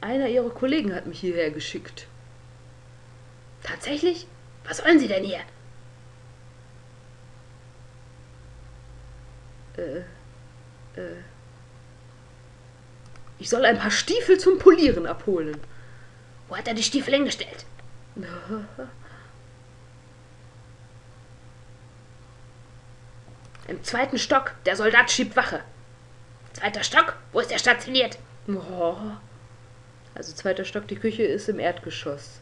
Einer ihrer Kollegen hat mich hierher geschickt. Tatsächlich? Was wollen Sie denn hier? Ich soll ein paar Stiefel zum Polieren abholen. Wo hat er die Stiefel hingestellt? Im 2. Stock. Der Soldat schiebt Wache. 2. Stock? Wo ist er stationiert? Oh. Also 2. Stock, die Küche ist im Erdgeschoss.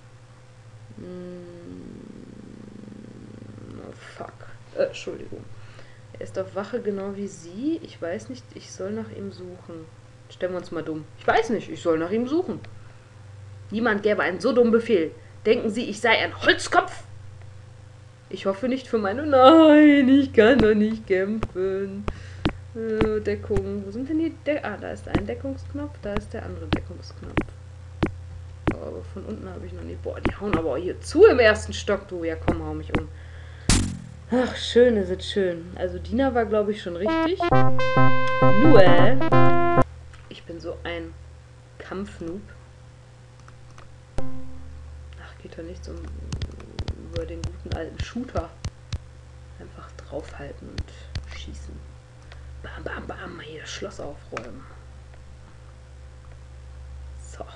Oh, fuck. Entschuldigung. Er ist auf Wache, genau wie Sie. Ich weiß nicht, ich soll nach ihm suchen. Stellen wir uns mal dumm. Ich weiß nicht, ich soll nach ihm suchen. Niemand gäbe einen so dummen Befehl. Denken Sie, ich sei ein Holzkopf? Ich hoffe nicht für meine... Nein, ich kann doch nicht kämpfen. Deckung. Wo sind denn die... da ist ein Deckungsknopf, da ist der andere Deckungsknopf. Oh, aber von unten habe ich noch nicht... Boah, die hauen aber auch hier zu im 1. Stock, du. Ja, komm, hau mich um. Ach, schön ist es schön. Also Dina war, glaube ich, schon richtig. Nur... Ich bin so ein Kampfnoob. Ach, geht doch nichts über den guten alten Shooter. Einfach draufhalten und schießen. Bam, bam, bam, hier das Schloss aufräumen. So.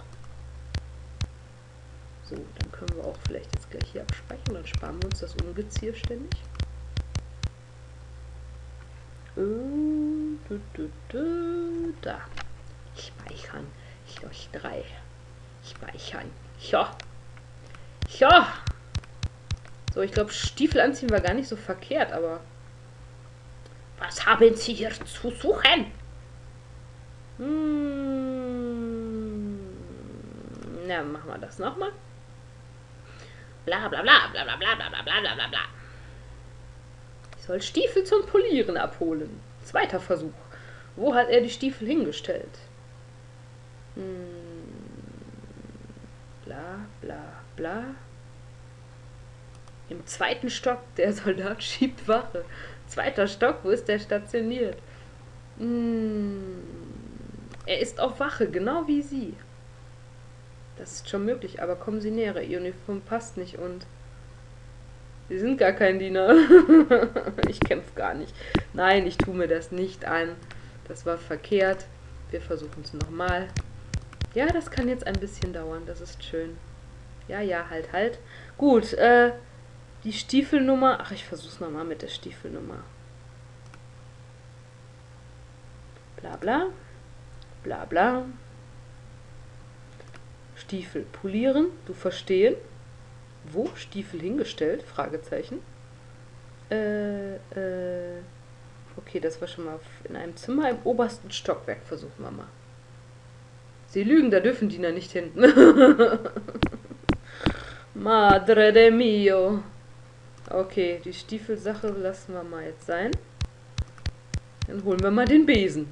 So, dann können wir auch vielleicht jetzt gleich hier abspeichern. Dann sparen wir uns das Ungeziefer ständig. Da. Speichern. Ich 3. Speichern. Ja. Ja. So, ich glaube, Stiefel anziehen war gar nicht so verkehrt, aber... Was haben Sie hier zu suchen? Na, machen wir das nochmal. Bla bla bla bla bla bla bla bla bla bla bla. Ich soll Stiefel zum Polieren abholen. 2. Versuch. Wo hat er die Stiefel hingestellt? Bla bla bla. Im 2. Stock, der Soldat schiebt Wache. 2. Stock, wo ist der stationiert? Er ist auf Wache, genau wie Sie. Das ist schon möglich, aber kommen Sie näher. Ihr Uniform passt nicht und... Sie sind gar kein Diener. Ich kämpfe gar nicht. Nein, ich tue mir das nicht an. Das war verkehrt. Wir versuchen es nochmal. Ja, das kann jetzt ein bisschen dauern. Das ist schön. Ja, ja, halt. Gut, die Stiefelnummer... Ach, ich versuche es nochmal mit der Stiefelnummer. Bla bla. Bla bla. Stiefel polieren. Du verstehen. Wo? Stiefel hingestellt? Fragezeichen. Okay, das war schon mal in einem Zimmer im obersten Stockwerk. Versuchen wir mal. Sie lügen, da dürfen Diener nicht hin. Madre de mio. Okay, die Stiefelsache lassen wir mal jetzt sein. Dann holen wir mal den Besen.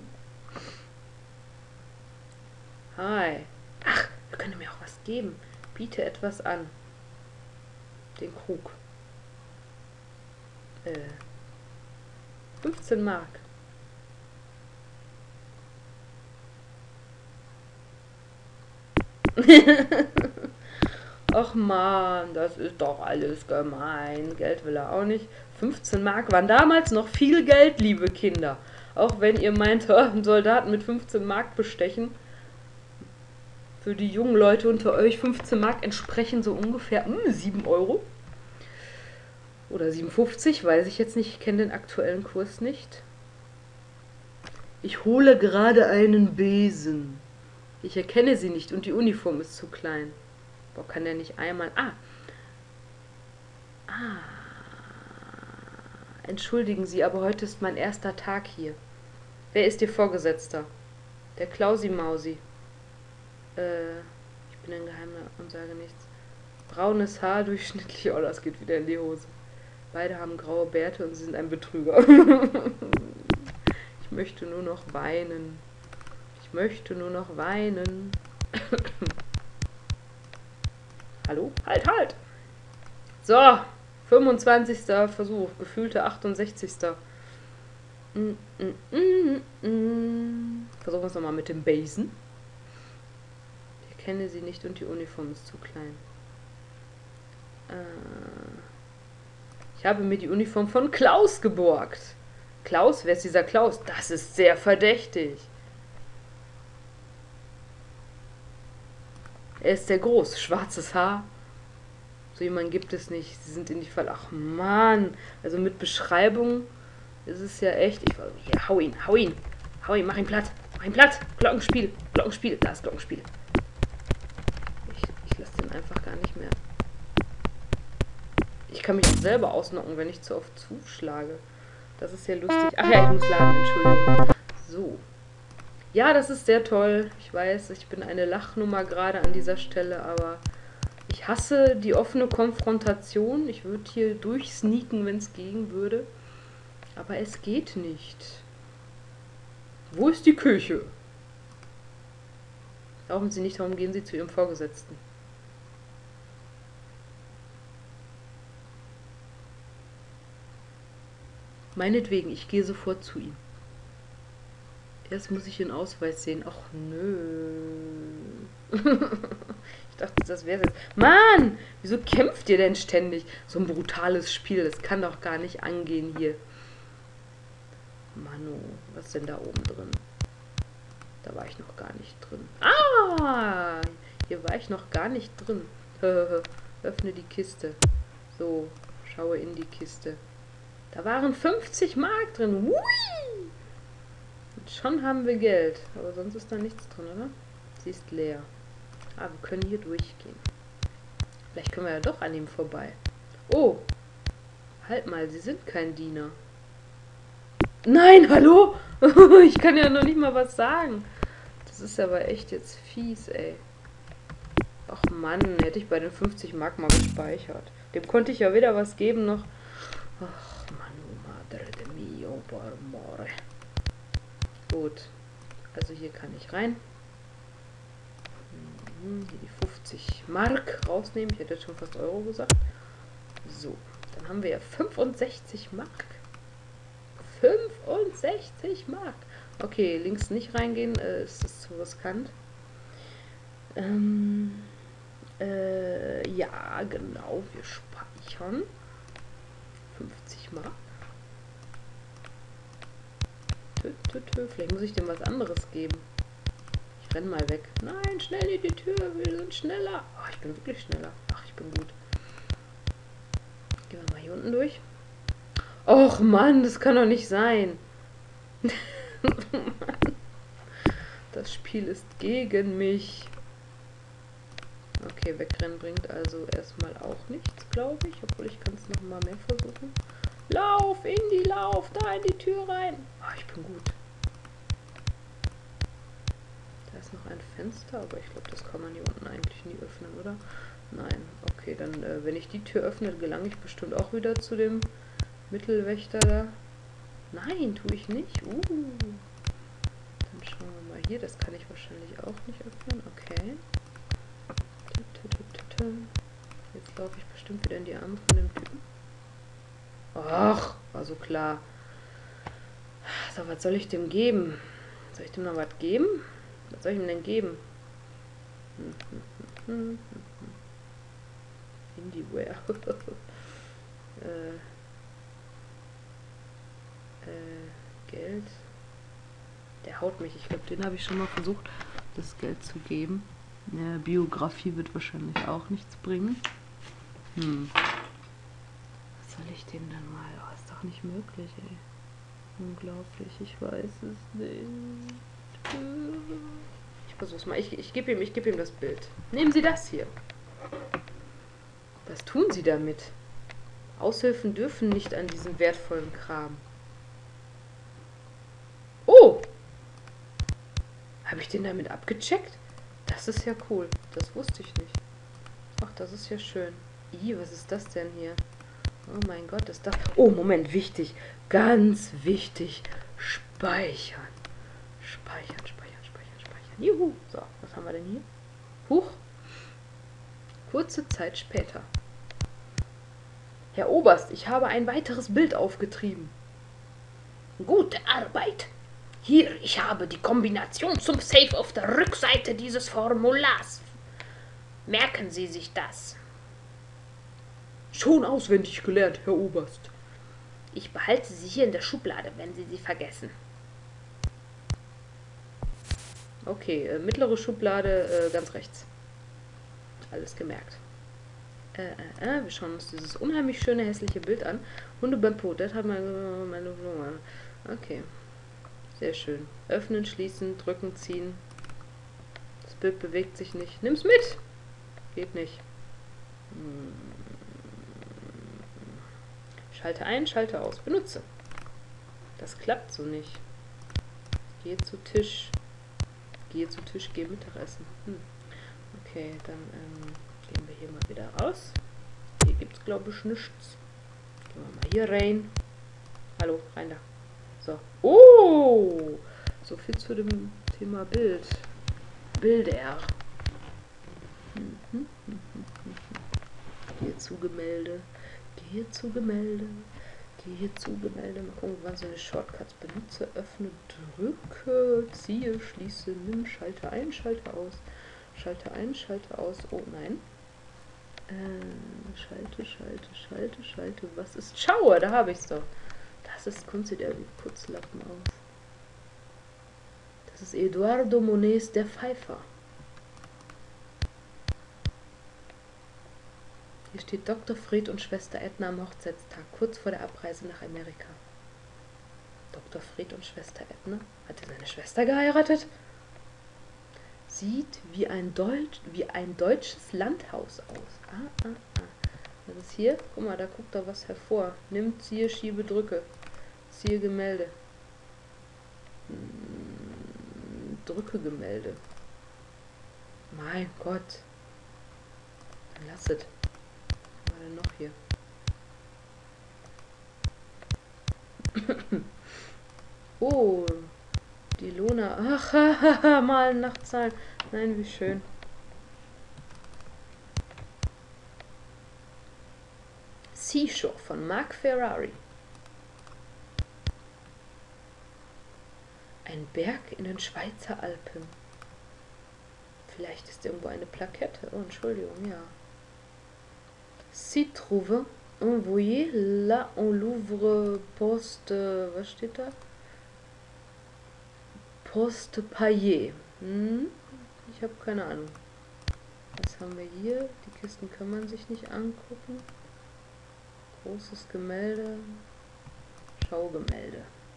Hi. Ach, wir können mir auch was geben. Biete etwas an. Den Krug. 15 Mark. Ach man, das ist doch alles gemein. Geld will er auch nicht. 15 Mark waren damals noch viel Geld, liebe Kinder. Auch wenn ihr meint, einen Soldaten mit 15 Mark bestechen. Für die jungen Leute unter euch 15 Mark entsprechen so ungefähr 7 Euro. Oder 57, weiß ich jetzt nicht. Ich kenne den aktuellen Kurs nicht. Ich hole gerade einen Besen. Ich erkenne sie nicht und die Uniform ist zu klein. Boah, kann der nicht einmal... Entschuldigen Sie, aber heute ist mein erster Tag hier. Wer ist Ihr Vorgesetzter? Der Klausi-Mausi. Ich bin ein Geheimer und sage nichts. Braunes Haar, durchschnittlich. Oh, das geht wieder in die Hose. Beide haben graue Bärte und sie sind ein Betrüger. Ich möchte nur noch weinen. Ich möchte nur noch weinen. Hallo? Halt! So, 25. Versuch, gefühlte 68. Versuchen wir es nochmal mit dem Besen. kenne sie nicht und die Uniform ist zu klein. Ich habe mir die Uniform von Klaus geborgt. Klaus? Wer ist dieser Klaus? Das ist sehr verdächtig. Er ist sehr groß, schwarzes Haar. So jemanden gibt es nicht. Sie sind in die Fall. Ach Mann. Also mit Beschreibung ist es ja echt. Hier, hau ihn. Hau ihn, mach ihn platt. Glockenspiel. Da ist Glockenspiel. Ich lasse den einfach gar nicht mehr. Ich kann mich auch selber ausnocken, wenn ich zu oft zuschlage. Das ist ja lustig. Ach ja, ich muss laden, Entschuldigung. So. Ja, das ist sehr toll. Ich weiß, ich bin eine Lachnummer gerade an dieser Stelle, aber ich hasse die offene Konfrontation. Ich würde hier durchsneaken, wenn es gehen würde. Aber es geht nicht. Wo ist die Küche? Rauchen Sie nicht, darum gehen Sie zu Ihrem Vorgesetzten. Meinetwegen, ich gehe sofort zu ihm. Erst muss ich den Ausweis sehen. Ach, nö. Ich dachte, das wäre jetzt. Mann! Wieso kämpft ihr denn ständig? So ein brutales Spiel. Das kann doch gar nicht angehen hier. Manu, was ist denn da oben drin? Da war ich noch gar nicht drin. Ah! Hier war ich noch gar nicht drin. Öffne die Kiste. So, schaue in die Kiste. Da waren 50 Mark drin. Hui! Und schon haben wir Geld. Aber sonst ist da nichts drin, oder? Sie ist leer. Ah, wir können hier durchgehen. Vielleicht können wir ja doch an ihm vorbei. Oh! Halt mal, Sie sind kein Diener. Nein, hallo? Ich kann ja noch nicht mal was sagen. Das ist aber echt jetzt fies, ey. Ach Mann, hätte ich bei den 50 Mark mal gespeichert. Dem konnte ich ja weder was geben noch... Ach, Manu, madre de mio, por amore. Gut. Also hier kann ich rein. Hier die 50 Mark rausnehmen. Ich hätte jetzt schon fast Euro gesagt. So, dann haben wir ja 65 Mark. 65 Mark. Okay, links nicht reingehen, ist das zu riskant. Ja, genau, wir speichern. 50 Mark. Vielleicht muss ich dem was anderes geben. Ich renn mal weg. Nein, schnell in die Tür, wir sind schneller. Oh, ich bin wirklich schneller. Ach, ich bin gut. Gehen wir mal hier unten durch. Och Mann, das kann doch nicht sein. Das Spiel ist gegen mich. Okay, wegrennen bringt also erstmal auch nichts, glaube ich. Obwohl ich kann es nochmal mehr versuchen. Lauf, Indy, lauf, da in die Tür rein. Oh, ich bin gut. Da ist noch ein Fenster, aber ich glaube, das kann man hier unten eigentlich nie öffnen, oder? Nein. Okay, dann, wenn ich die Tür öffne, gelange ich bestimmt auch wieder zu dem Mittelwächter da. Nein, tue ich nicht. Dann schauen wir mal hier. Das kann ich wahrscheinlich auch nicht öffnen. Okay. Jetzt laufe ich bestimmt wieder in die Arme von dem Typen. Ach, war so klar. So, was soll ich dem geben? Soll ich dem noch was geben? Was soll ich ihm denn geben? Indieware. Geld. Der haut mich. Ich glaube, den habe ich schon mal versucht, das Geld zu geben. Ja, Biografie wird wahrscheinlich auch nichts bringen. Was soll ich dem dann mal? Oh, ist doch nicht möglich, ey. Unglaublich, ich weiß es nicht. Ich versuch's mal. Ich gebe ihm das Bild. Nehmen Sie das hier. Was tun Sie damit? Aushilfen dürfen nicht an diesen wertvollen Kram. Oh! Habe ich den damit abgecheckt? Das ist ja cool. Das wusste ich nicht. Ach, das ist ja schön. Ih, was ist das denn hier? Oh mein Gott, ist das... Oh, Moment, wichtig. Ganz wichtig. Speichern. Speichern. Juhu. So, was haben wir denn hier? Huch. Kurze Zeit später. Herr Oberst, ich habe ein weiteres Bild aufgetrieben. Gute Arbeit. Hier, ich habe die Kombination zum Safe auf der Rückseite dieses Formulars Merken Sie sich das. Schon auswendig gelernt, Herr Oberst. Ich behalte sie hier in der Schublade, wenn Sie sie vergessen. Okay, mittlere Schublade, ganz rechts. Alles gemerkt. Wir schauen uns dieses unheimlich schöne, hässliche Bild an. Hunde beim Po, das hat meine... Okay. Sehr schön. Öffnen, schließen, drücken, ziehen. Das Bild bewegt sich nicht. Nimm's mit! Geht nicht. Schalte ein, schalte aus. Benutze. Das klappt so nicht. Gehe zu Tisch. Gehe zu Tisch, gehe Mittagessen. Okay, dann gehen wir hier mal wieder raus. Hier gibt es, glaube ich, nichts. Gehen wir mal hier rein. Hallo, rein da. So. Oh! So viel zu dem Thema Bild. Bilder. Gehe zu Gemälde. Gehe zu Gemälde. Gehe zu Gemälde. Mal gucken, wann so eine Shortcuts benutze. Öffne, drücke, ziehe, schließe, nimm, schalte ein, schalte aus. Schalte ein, schalte aus. Oh nein. Schalte. Was ist Schaue? Da habe ich es doch. Das ist, kommt sie der wie Putzlappen aus. Das ist Eduardo Monets, der Pfeifer. Hier steht Dr. Fred und Schwester Edna am Hochzeitstag, kurz vor der Abreise nach Amerika. Dr. Fred und Schwester Edna? Hat er seine Schwester geheiratet? Sieht wie ein deutsches Landhaus aus. Was ist hier? Guck mal, da guckt da was hervor. Nimm, ziehe, schiebe, drücke. Ziehe Gemälde. Drücke Gemälde. Mein Gott. Dann lass es. Was war denn noch hier? Oh, die Luna. Ach, malen nach Zahlen. Nein, wie schön. Seashore von Mark Ferrari. Ein Berg in den Schweizer Alpen. Vielleicht ist irgendwo eine Plakette. Oh, Entschuldigung, ja. S'y trouve envoyé là on l'ouvre poste. Was steht da? Poste paillé. Ich habe keine Ahnung. Was haben wir hier? Die Kisten kann man sich nicht angucken. Großes Gemälde. Schaugemälde.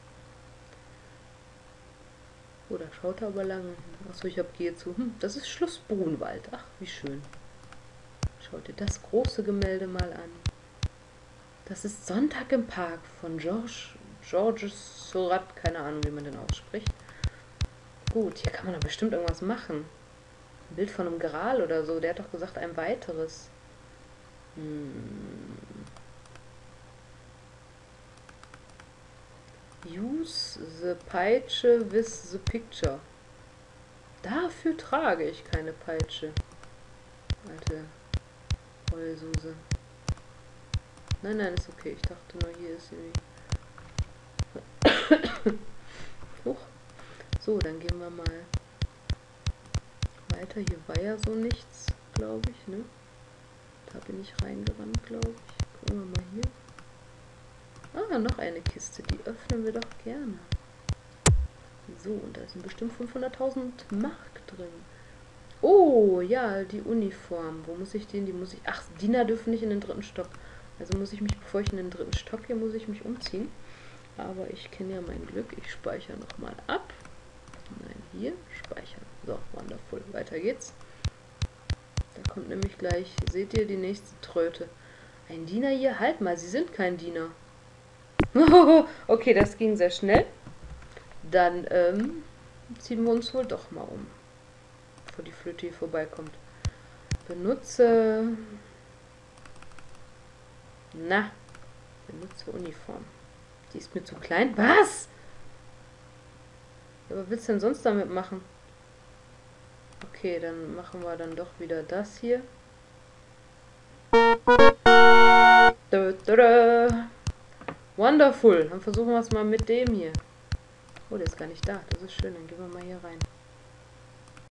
Oh, da schaut er aber lange. Achso, ich habe Gehe zu. Das ist Schloss Brunwald. Ach, wie schön. Schaut dir das große Gemälde mal an. Das ist Sonntag im Park von Georges Seurat. Keine Ahnung, wie man den ausspricht. Gut, hier kann man doch bestimmt irgendwas machen. Ein Bild von einem Gral oder so. Der hat doch gesagt, ein weiteres. Use the Peitsche with the picture. Dafür trage ich keine Peitsche. Alte Heulsuse. Nein, ist okay. Ich dachte nur, hier ist irgendwie... Huch. So, dann gehen wir mal weiter. Hier war ja so nichts, glaube ich, ne? Da bin ich reingerannt, glaube ich. Gucken wir mal hier. Ah, noch eine Kiste. Die öffnen wir doch gerne. So, und da sind bestimmt 500.000 Mark drin. Oh, ja, die Uniform. Wo muss ich den? Die muss ich... Ach, Diener dürfen nicht in den 3. Stock. Also muss ich mich, bevor ich in den 3. Stock gehe, muss ich mich umziehen. Aber ich kenne ja mein Glück. Ich speichere nochmal ab. Nein, hier. Speichern. So, wonderful. Weiter geht's. Da kommt nämlich gleich, seht ihr, die nächste Tröte. Ein Diener hier? Halt mal, Sie sind kein Diener. Okay, das ging sehr schnell. Dann ziehen wir uns wohl doch mal um. Bevor die Flöte hier vorbeikommt. Benutze... Benutze Uniform. Die ist mir zu klein. Was? Ja, was willst du denn sonst damit machen? Okay, dann machen wir dann doch wieder das hier. Wonderful. Dann versuchen wir es mal mit dem hier. Oh, der ist gar nicht da. Das ist schön. Dann gehen wir mal hier rein.